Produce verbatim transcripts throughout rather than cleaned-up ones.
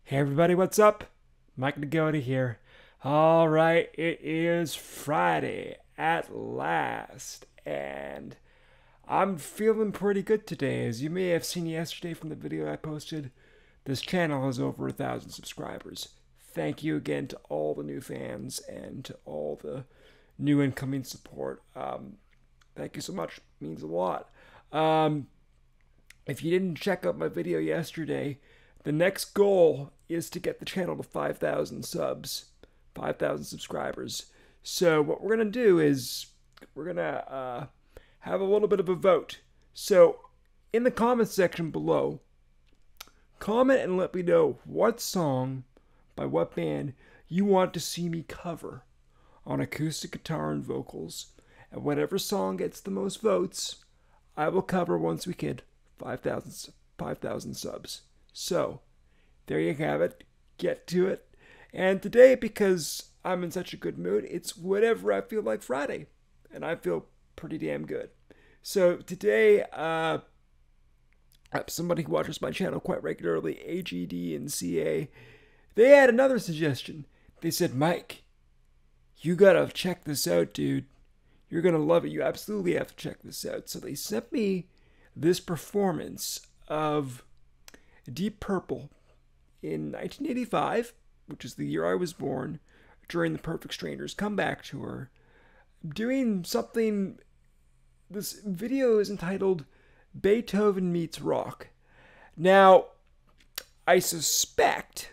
Hey everybody, what's up? Mike Nagota here. Alright, it is Friday at last, and I'm feeling pretty good today. As you may have seen yesterday from the video I posted, this channel has over a thousand subscribers. Thank you again to all the new fans and to all the new incoming support. Um, thank you so much. It means a lot. Um, if you didn't check out my video yesterday, the next goal is to get the channel to five thousand subs, five thousand subscribers. So what we're going to do is we're going to uh, have a little bit of a vote. So in the comments section below, comment and let me know what song by what band you want to see me cover on acoustic guitar and vocals. And whatever song gets the most votes, I will cover once we hit five thousand subs. So, there you have it. Get to it. And today, because I'm in such a good mood, it's whatever I feel like Friday. And I feel pretty damn good. So, today, uh, somebody who watches my channel quite regularly, A G D and C A, they had another suggestion. They said, Mike, you gotta check this out, dude. You're gonna love it. You absolutely have to check this out. So, they sent me this performance of Deep Purple in nineteen eighty-five, which is the year I was born, during the Perfect Strangers comeback tour, doing something. This video is entitled Beethoven Meets Rock. Now, I suspect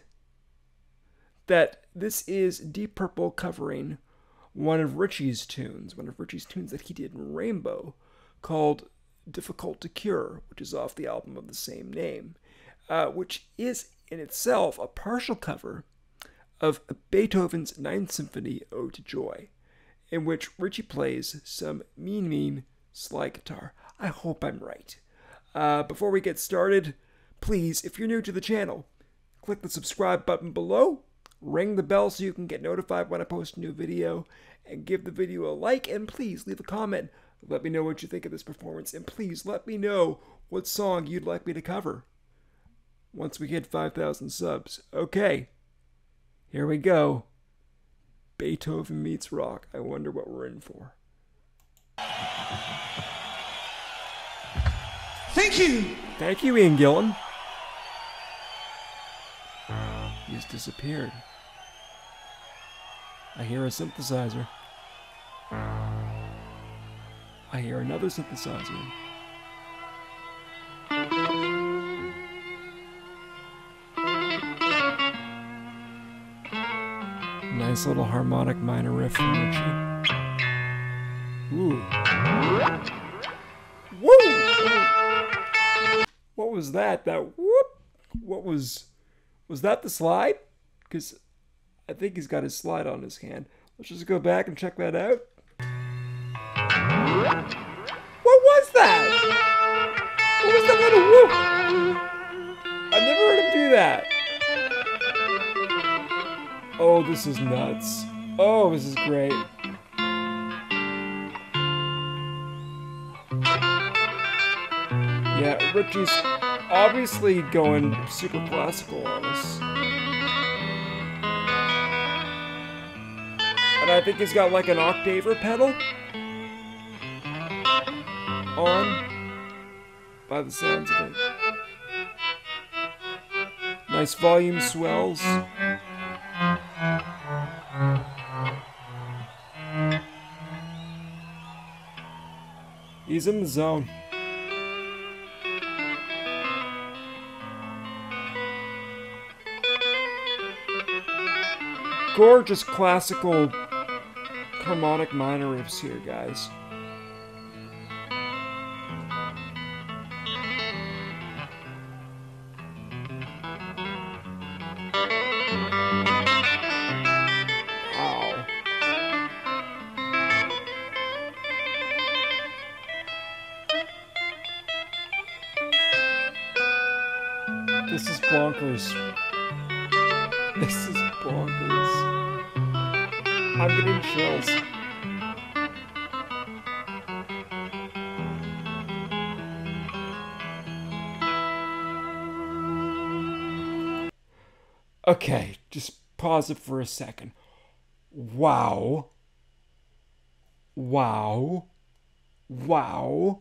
that this is Deep Purple covering one of Richie's tunes, one of Richie's tunes that he did in Rainbow, called Difficult to Cure, which is off the album of the same name. Uh, which is in itself a partial cover of Beethoven's Ninth Symphony, Ode to Joy, in which Richie plays some mean, mean slide guitar. I hope I'm right. Uh, before we get started, please, if you're new to the channel, click the subscribe button below, ring the bell so you can get notified when I post a new video, and give the video a like, and please leave a comment. Let me know what you think of this performance, and please let me know what song you'd like me to cover once we hit five thousand subs. Okay, here we go. Beethoven Meets Rock. I wonder what we're in for. Thank you. Thank you, Ian Gillan. He's disappeared. I hear a synthesizer. I hear another synthesizer. Nice little harmonic minor riff from Richie. Ooh. Woo! What was that? That whoop? What was... Was that the slide? Because I think he's got his slide on his hand. Let's just go back and check that out. What was that? What was that little whoop? I've never heard him do that. Oh, this is nuts. Oh, this is great. Yeah, Richie's obviously going super classical on us. And I think he's got like an octaver pedal on, by the sounds of it. Nice volume swells. He's in the zone. Gorgeous classical harmonic minor riffs here, guys. Wow. This is bonkers. This is bonkers. I'm getting chills. Okay, just pause it for a second. Wow. Wow. Wow.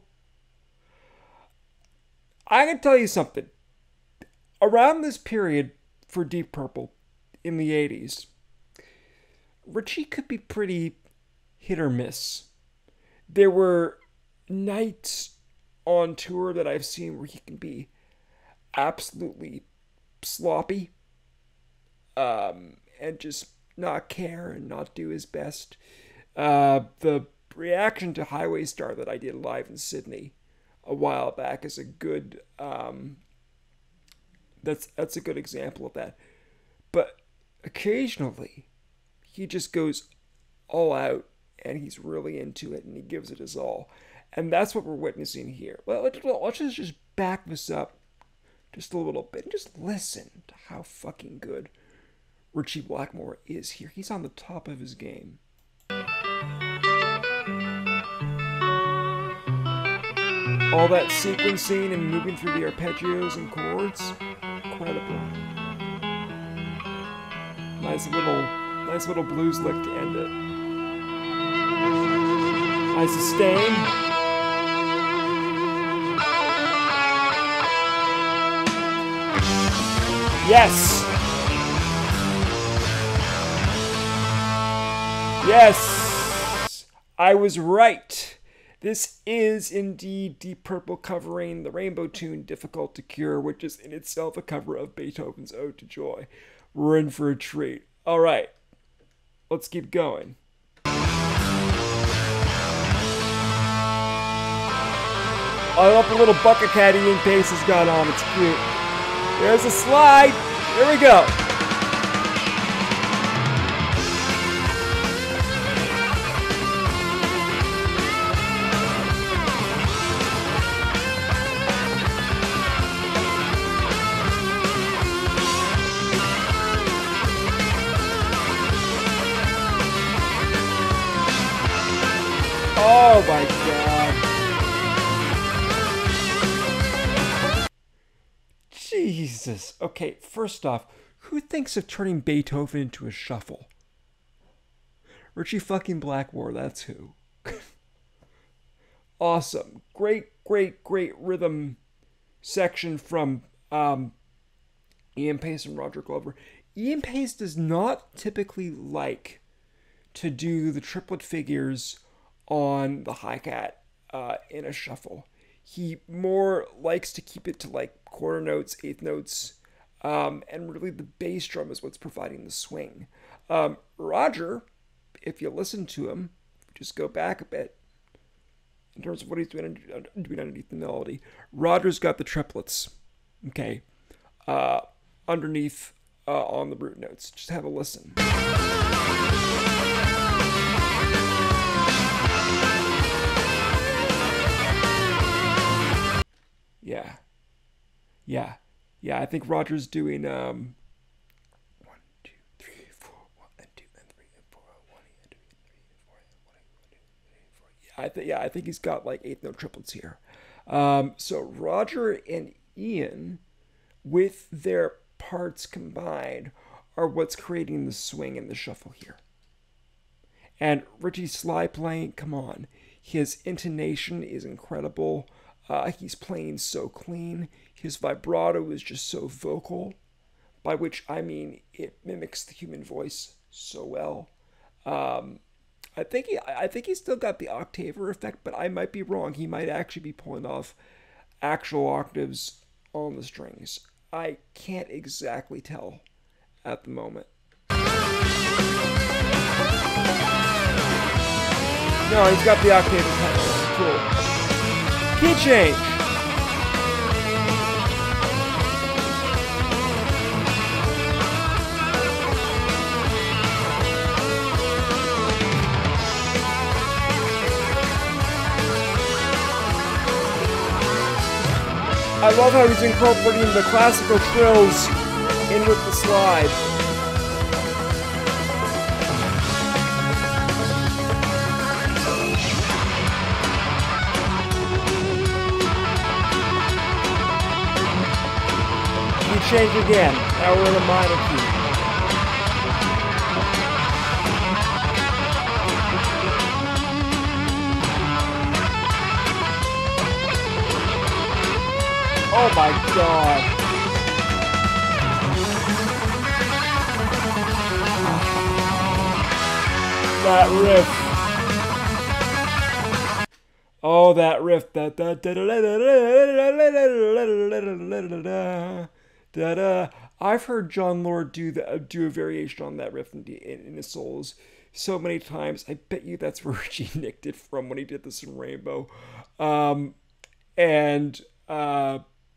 I can tell you something. Around this period for Deep Purple in the eighties, Richie could be pretty hit or miss. There were nights on tour that I've seen where he can be absolutely sloppy, um, and just not care and not do his best. Uh, the reaction to Highway Star that I did live in Syndney a while back is a good um, that's that's a good example of that. But occasionally he just goes all out and he's really into it and he gives it his all. And that's what we're witnessing here. Well, let's, let's just, just back this up just a little bit and just listen to how fucking good Richie Blackmore is here. He's on the top of his game. All that sequencing and moving through the arpeggios and chords, incredible. Nice little, nice little blues lick to end it. Nice sustain. Yes. Yes. I was right. This is indeed Deep Purple covering the Rainbow tune Difficult to Cure, which is in itself a cover of Beethoven's Ode to Joy. We're in for a treat. All right, let's keep going. I love the little bucket cat eating pace has got on. It's cute. There's a slide. Here we go. Oh my God. Jesus. Okay, first off, who thinks of turning Beethoven into a shuffle? Richie fucking Blackmore, that's who. Awesome. Great, great, great rhythm section from um, Ian Pace and Roger Glover. Ian Pace does not typically like to do the triplet figures on the hi-hat uh, in a shuffle. He more likes to keep it to like quarter notes, eighth notes, um, and really the bass drum is what's providing the swing. Um, Roger, if you listen to him, just go back a bit in terms of what he's doing, doing underneath the melody. Roger's got the triplets, okay, uh, underneath uh, on the root notes. Just have a listen. Yeah. Yeah. Yeah, I think Roger's doing um one, two, three, four, one, and two, and three, and four, one, and two, and three, and four, one, and two, three, four. Yeah, I think yeah, I think he's got like eighth note triplets here. Um, so Roger and Ian, with their parts combined, are what's creating the swing and the shuffle here. And Richie's slide playing, come on. His intonation is incredible. Uh, he's playing so clean. His vibrato is just so vocal, by which I mean it mimics the human voice so well. Um, I think he, I think he's still got the octaver effect, but I might be wrong. He might actually be pulling off actual octaves on the strings. I can't exactly tell at the moment. No, he's got the octave effect. Cool. Key change. I love how he's incorporating the classical trills in with the slide. change again. Now we're in a minor key. Oh my god. That riff. Oh, that riff. Da, da, da, da, da, da. I've heard John Lord do the, do a variation on that riff in, in, in his solos so many times. I bet you that's where he nicked it from when he did this in Rainbow. Um, and uh,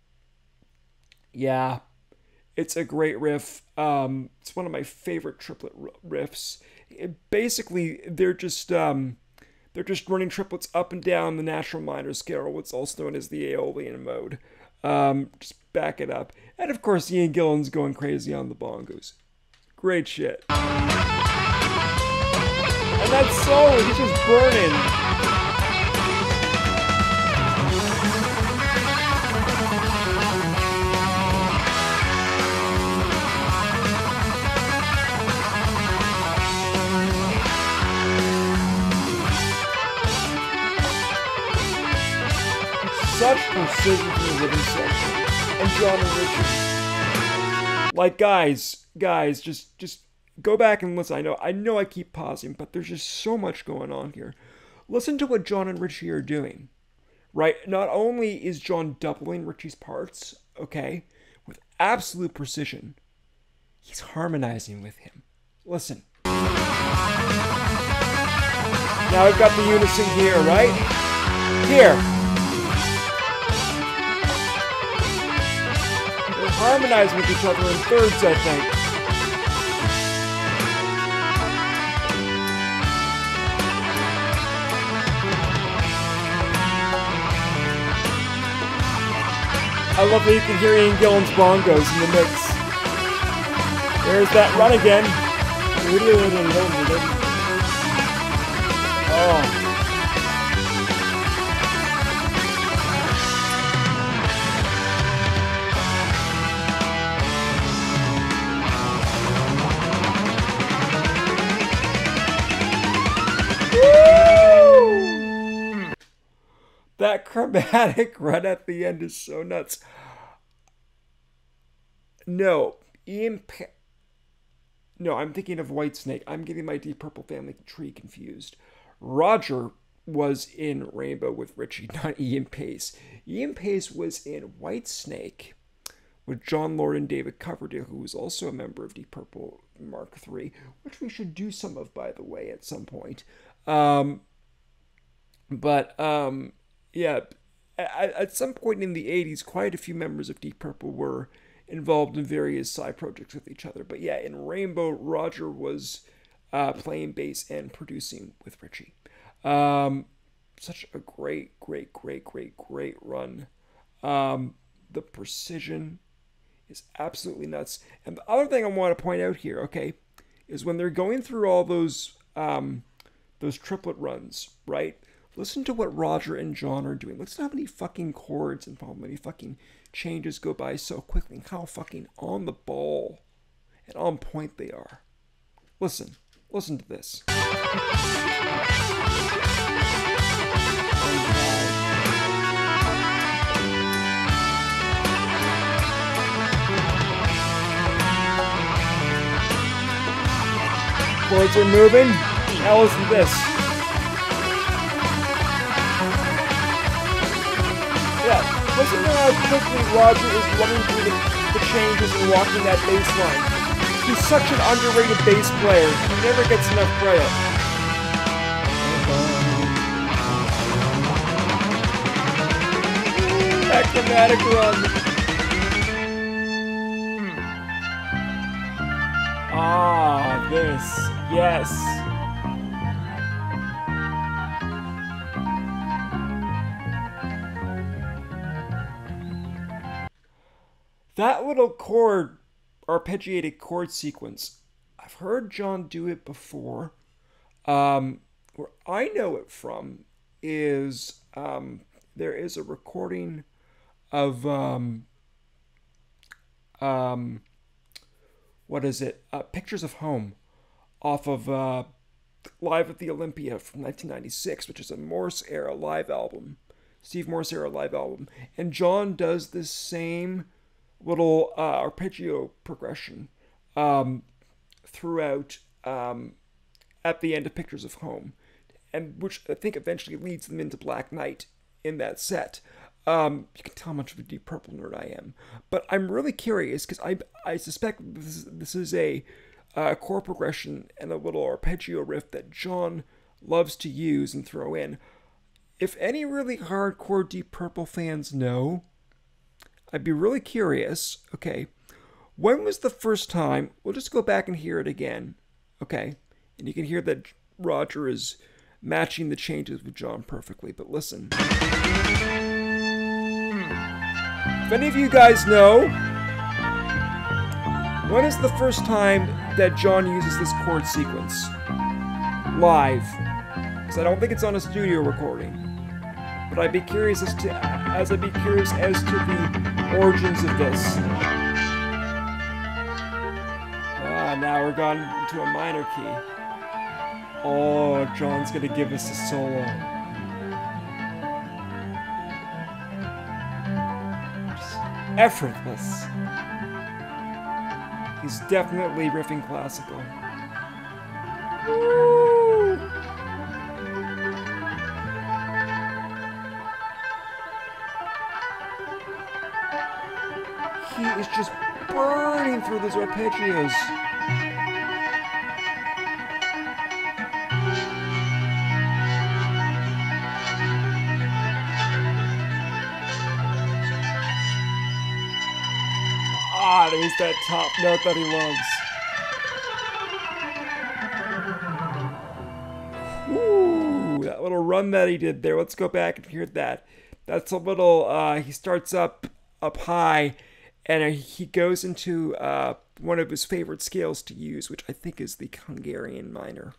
yeah, it's a great riff. Um, it's one of my favorite triplet riffs. It, basically, they're just um, they're just running triplets up and down the natural minor scale, what's also known as the Aeolian mode. Um, just back it up, and of course, Ian Gillan's going crazy on the bongos. Great shit. And that solo, he's just burning. Such precision in the rhythm section. And John and Richie. Like, guys, guys, just just go back and listen. I know, I know I keep pausing, but there's just so much going on here. Listen to what John and Richie are doing. Right? Not only is John doubling Richie's parts, okay, with absolute precision, he's harmonizing with him. Listen. Now we've got the unison here, right? Here. Harmonize with each other in thirds, I think. I love how you can hear Ian Gillan's bongos in the mix. There's that run again. Oh. That chromatic run at the end is so nuts. No, Ian pa No, I'm thinking of Whitesnake. I'm getting my Deep Purple family tree confused. Roger was in Rainbow with Richie, not Ian Pace. Ian Pace was in Whitesnake with John Lord and David Coverdale, who was also a member of Deep Purple Mark three, which we should do some of, by the way, at some point. Um, but, um... yeah, at some point in the eighties, quite a few members of Deep Purple were involved in various side projects with each other. But yeah, in Rainbow, Roger was uh, playing bass and producing with Richie. Um, such a great, great, great, great, great run. Um, the precision is absolutely nuts. And the other thing I want to point out here, okay, is when they're going through all those um, those triplet runs, right? Listen to what Roger and John are doing. Listen to how many fucking chords and how many fucking changes go by so quickly and how fucking on the ball and on point they are. Listen. Listen to this. Chords are moving. Now listen to this. Yeah, listen to how quickly Roger is running through the, the changes and walking that bass line. He's such an underrated bass player. He never gets enough credit. That chromatic run. Ah, this. Yes. That little chord, arpeggiated chord sequence, I've heard John do it before. Um, where I know it from is um, there is a recording of um, um, what is it? Uh, Pictures of Home off of uh, Live at the Olympia from nineteen ninety-six, which is a Morse era live album. Steve Morse era live album. And John does this same little uh, arpeggio progression um, throughout um, at the end of Pictures of Home, and which I think eventually leads them into Black Knight in that set. Um, you can tell how much of a Deep Purple nerd I am. But I'm really curious because I, I suspect this is, this is a uh, chord progression and a little arpeggio riff that John loves to use and throw in. If any really hardcore Deep Purple fans know, I'd be really curious. Okay, when was the first time? We'll just go back and hear it again. Okay, and you can hear that Roger is matching the changes with John perfectly. But listen. If any of you guys know, when is the first time that John uses this chord sequence? Live. Because I don't think it's on a studio recording. But I'd be curious as to as I'd be curious as to the origins of this. Ah, now we're gone into a minor key. Oh, John's gonna give us a solo. Just effortless. He's definitely riffing classical. Woo! He is just burning through those arpeggios. Ah, there's that top note that he loves. Ooh, that little run that he did there. Let's go back and hear that. That's a little, uh, he starts up, up high, and he goes into uh, one of his favorite scales to use, which I think is the Hungarian minor.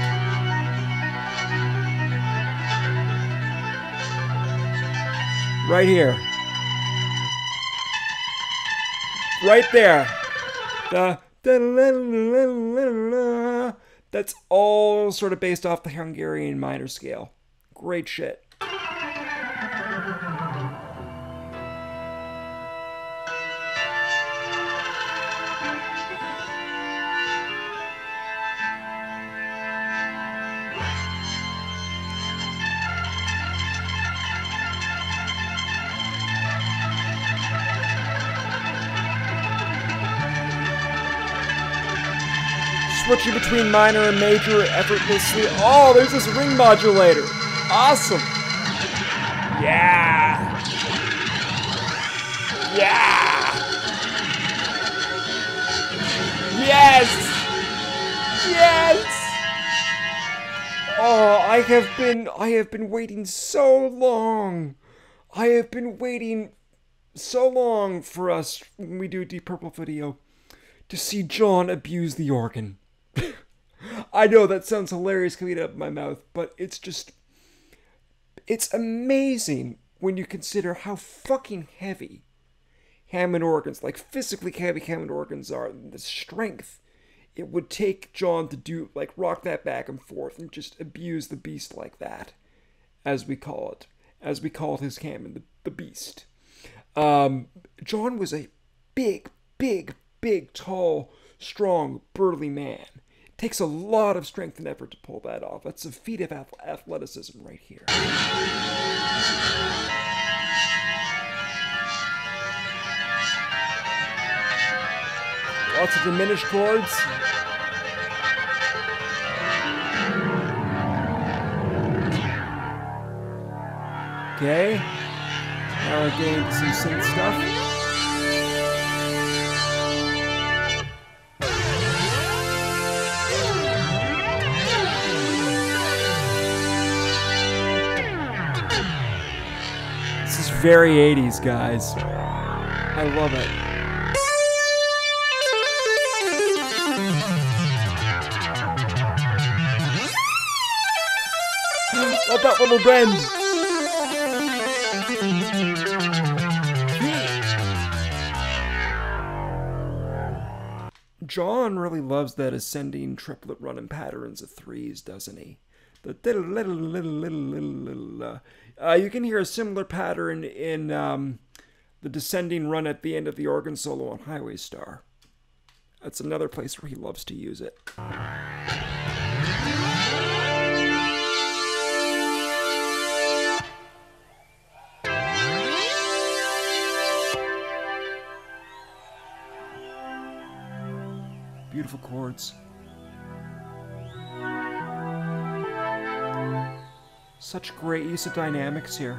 Right here. Right there. The that's all sort of based off the Hungarian minor scale. Great shit. Switching between minor and major effortlessly. Oh, there's this ring modulator. Awesome. Yeah. Yeah. Yes. Yes. Oh, I have been I have been waiting so long. I have been waiting so long for us when we do a Deep Purple video to see John abuse the organ. I know that sounds hilarious coming out of my mouth, but it's just, it's amazing when you consider how fucking heavy Hammond organs, like physically heavy Hammond organs are, and the strength it would take John to do, like rock that back and forth and just abuse the beast like that, as we call it, as we called his Hammond, the, the beast. Um, John was a big, big, big, tall, strong, burly man. It takes a lot of strength and effort to pull that off. That's a feat of athleticism right here. Lots of diminished chords. Okay. Now we're getting some synth stuff. Very eighties, guys. I love it. Let that little bend. John really loves that ascending triplet running patterns of threes, doesn't he? The little, little, little, little, little, little. Uh, uh, you can hear a similar pattern in um, the descending run at the end of the organ solo on Highway Star. That's another place where he loves to use it. Beautiful chords. Such great use of dynamics here.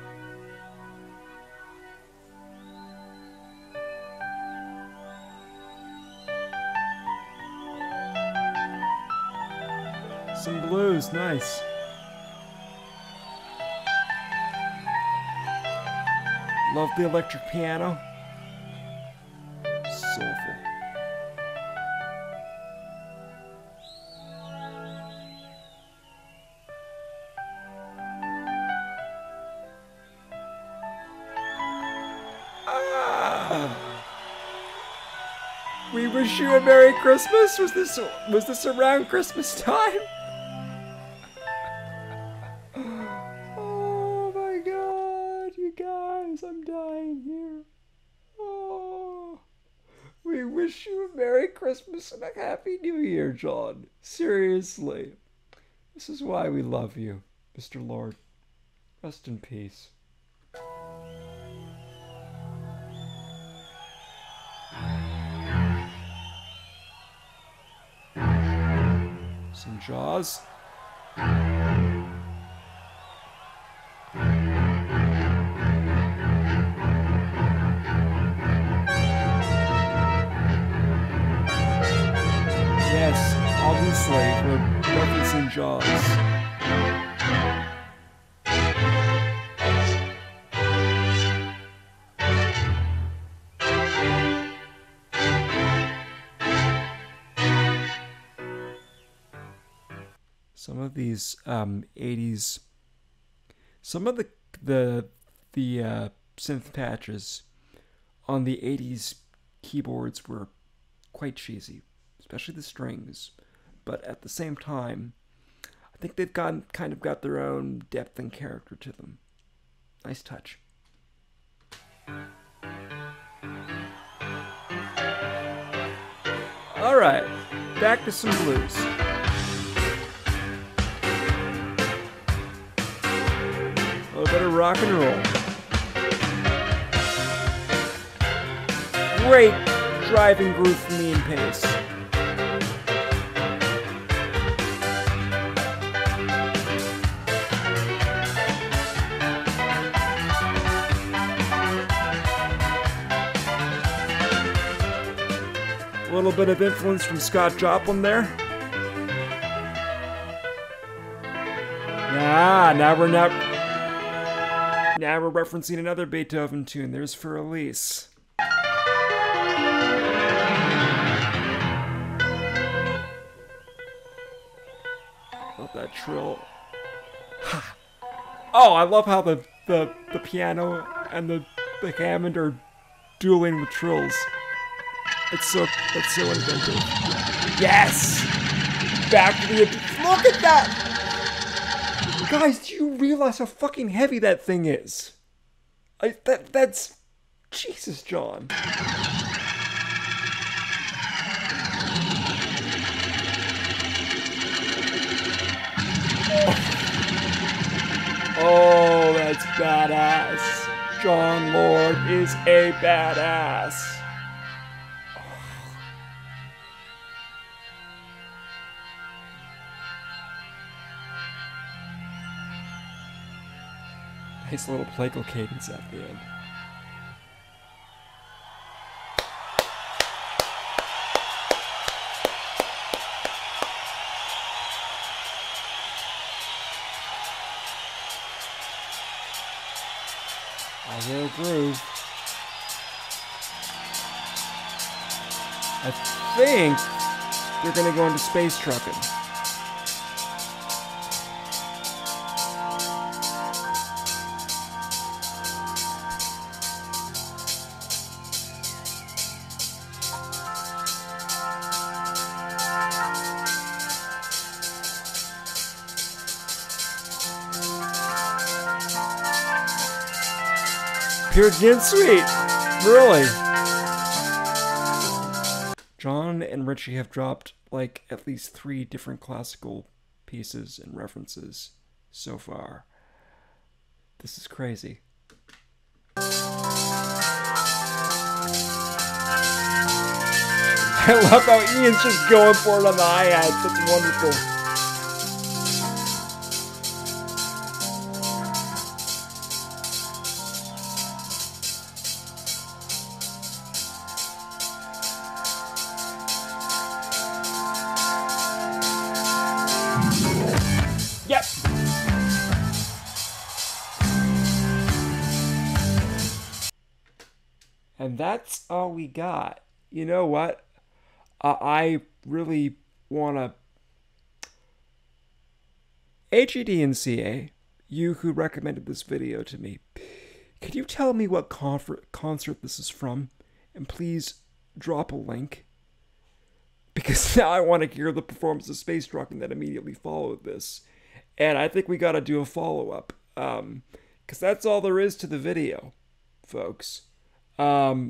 Some blues, nice. Love the electric piano. Soulful. We wish you a Merry Christmas. Was this was this around Christmas time? Oh my God, you guys, I'm dying here. Oh, we wish you a Merry Christmas and a Happy New Year, John. Seriously, this is why we love you, Mister Lord. Rest in peace. Some Jaws. Yes, obviously, we're referencing Jaws. Some of these um, eighties, some of the the the uh, synth patches on the eighties keyboards were quite cheesy, especially the strings. But at the same time, I think they've gotten kind of got their own depth and character to them. Nice touch. All right, back to some blues. A little bit of rock and roll. Great driving groove for me and pace. A little bit of influence from Scott Joplin there. Ah, now we're not. Now we're referencing another Beethoven tune. There's For Elise. Love that trill. Oh, I love how the, the, the piano and the, the Hammond are dueling with trills. It's so, it's so inventive. Yes! Back to the... Look at that! Guys, do you realize how fucking heavy that thing is? I, that, that's... Jesus, John. Oh, that's badass. John Lord is a badass. Nice little plagal cadence at the end. I hear a groove. I think they're gonna go into space trucking. Pure Gin Sweet. Really. John and Richie have dropped like at least three different classical pieces and references so far. This is crazy. I love how Ian's just going for it on the hi-hats. It's wonderful. Yep. And that's all we got. You know what? Uh, I really want to... H E D and C A, you who recommended this video to me, can you tell me what confer- concert this is from? And please drop a link. Because now I want to hear the performance of Space Trucking that immediately followed this. And I think we got to do a follow-up. Um, because that's all there is to the video, folks. Um...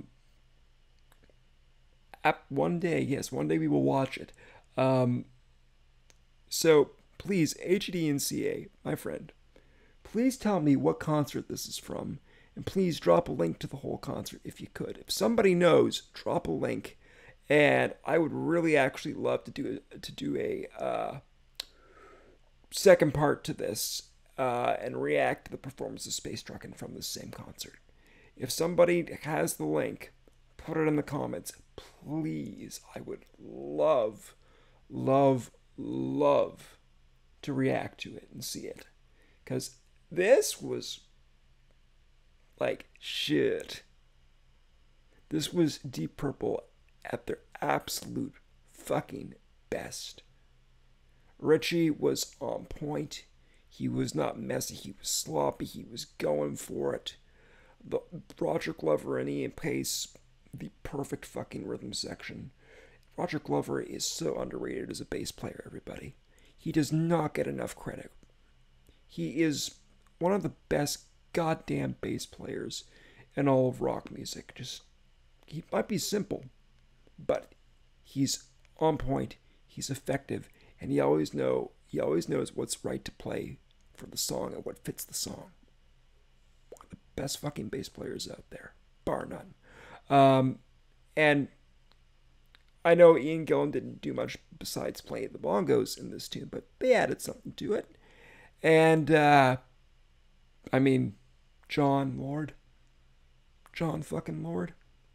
One day, yes, one day we will watch it. Um, so, please, H D and C A, my friend, please tell me what concert this is from, and please drop a link to the whole concert if you could. If somebody knows, drop a link, and I would really actually love to do a, to do a uh, second part to this uh, and react to the performance of Space Truckin' from the same concert. If somebody has the link, put it in the comments. Please, I would love, love, love to react to it and see it. Because this was like shit. This was Deep Purple at their absolute fucking best. Richie was on point. He was not messy. He was sloppy. He was going for it. The Roger Glover and Ian Pace, the perfect fucking rhythm section. Roger Glover is so underrated as a bass player, everybody. He does not get enough credit. He is one of the best goddamn bass players in all of rock music. Just, he might be simple, but he's on point, he's effective, and he always know he always knows what's right to play for the song and what fits the song. One of the best fucking bass players out there, bar none. Um, and I know Ian Gillan didn't do much besides play the bongos in this tune, but they added something to it. And, uh, I mean, John Lord. John fucking Lord.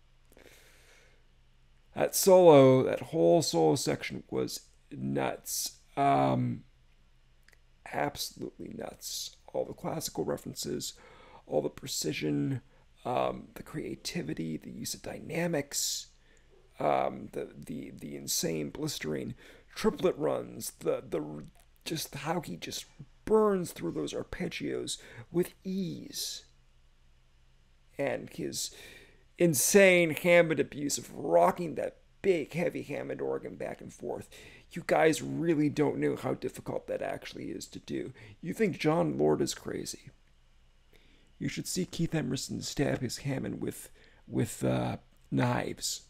That solo, that whole solo section was nuts. Um, absolutely nuts. All the classical references, all the precision, Um, the creativity, the use of dynamics, um, the the the insane blistering triplet runs, the the just how he just burns through those arpeggios with ease, and his insane Hammond abuse of rocking that big heavy Hammond organ back and forth. You guys really don't know how difficult that actually is to do. You think John Lord is crazy. You should see Keith Emerson stab his Hammond with with uh, knives.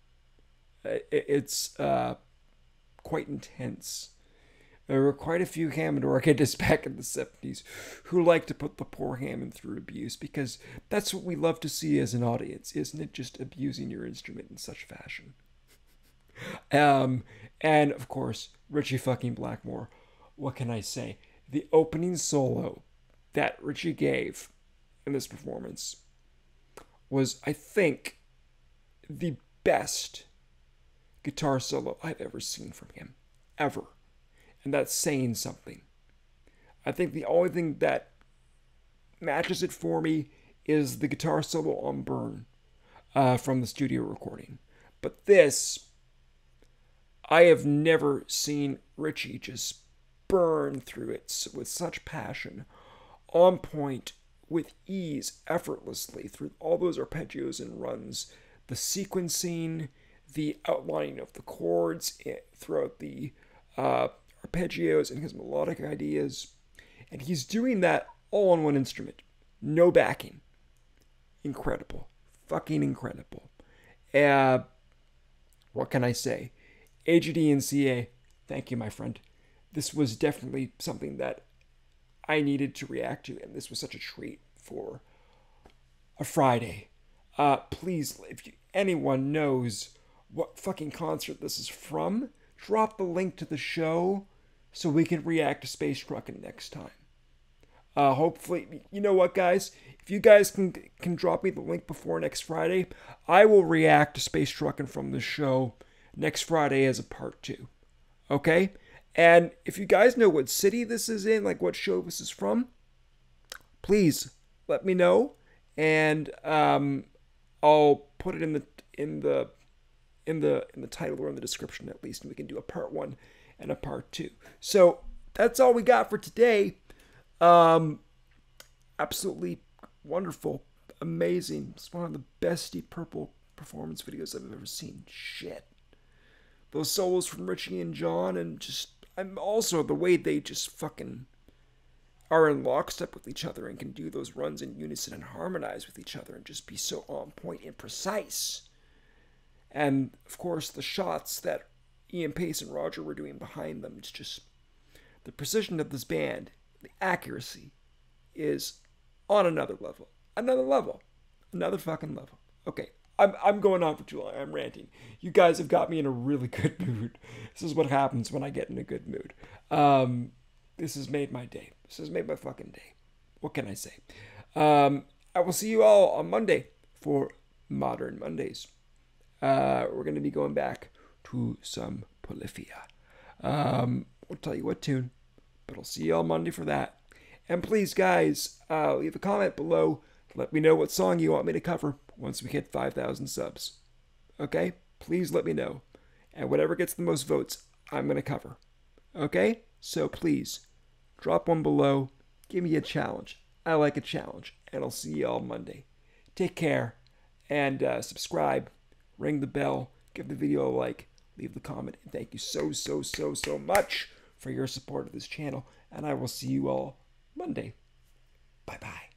It's uh, quite intense. There were quite a few Hammond organists back in the seventies who liked to put the poor Hammond through abuse, because that's what we love to see as an audience, isn't it? Just abusing your instrument in such fashion. Um, and, of course, Richie fucking Blackmore. What can I say? The opening solo that Richie gave in this performance was, I think, the best guitar solo I've ever seen from him. Ever. And that's saying something. I think the only thing that matches it for me is the guitar solo on Burn uh, from the studio recording. But this, I have never seen Richie just burn through it with such passion, on point, with ease, effortlessly, through all those arpeggios and runs, the sequencing, the outlining of the chords throughout the uh, arpeggios and his melodic ideas. And he's doing that all on one instrument. No backing. incredible. Fucking incredible. Uh, what can I say? A G D and C A, thank you, my friend. This was definitely something that I needed to react to, and this was such a treat for a Friday. Uh, please, if you, anyone knows what fucking concert this is from, drop the link to the show so we can react to Space Truckin' next time. Uh, hopefully, you know what, guys? If you guys can can drop me the link before next Friday, I will react to Space Truckin' from the show next Friday as a part two. Okay? And if you guys know what city this is in, like what show this is from, please let me know, and um, I'll put it in the in the in the in the title or in the description at least, and we can do a part one and a part two. So that's all we got for today. Um, absolutely wonderful, amazing. It's one of the best Deep Purple performance videos I've ever seen. Shit, those solos from Richie and John, and just I'm also the way they just fucking are in lockstep with each other and can do those runs in unison and harmonize with each other and just be so on point and precise. And of course, the shots that Ian Pace and Roger were doing behind them, it's just the precision of this band, the accuracy is on another level. Another level. Another fucking level. Okay, I'm I'm going on for too long. I'm ranting. You guys have got me in a really good mood. This is what happens when I get in a good mood. Um, this has made my day. This has made my fucking day. What can I say? Um, I will see you all on Monday for Modern Mondays. Uh, we're going to be going back to some Polyphia. Um, I'll tell you what tune, but I'll see you all Monday for that. And please, guys, uh, leave a comment below. Let me know what song you want me to cover once we hit five thousand subs. Okay? Please let me know. And whatever gets the most votes, I'm going to cover. Okay? So please, drop one below. Give me a challenge. I like a challenge. And I'll see you all Monday. Take care. And uh, subscribe. Ring the bell. Give the video a like. Leave the comment. And thank you so, so, so, so much for your support of this channel. And I will see you all Monday. Bye-bye.